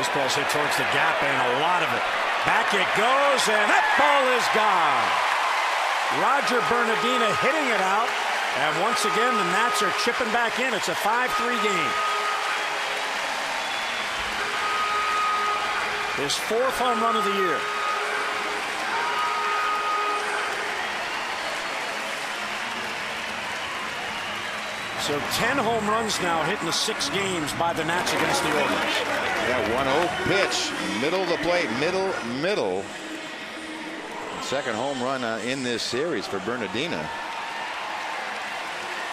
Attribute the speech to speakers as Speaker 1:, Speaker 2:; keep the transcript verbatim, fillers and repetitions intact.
Speaker 1: This ball's hit towards the gap, and a lot of it. Back it goes, and that ball is gone. Roger Bernadina hitting it out, and once again the Nats are chipping back in. It's a five three game. His fourth home run of the year. So ten home runs now hit in the six games by the Nats against the Orioles.
Speaker 2: That one oh pitch, middle of the plate, middle, middle. Second home run uh, in this series for Bernadina.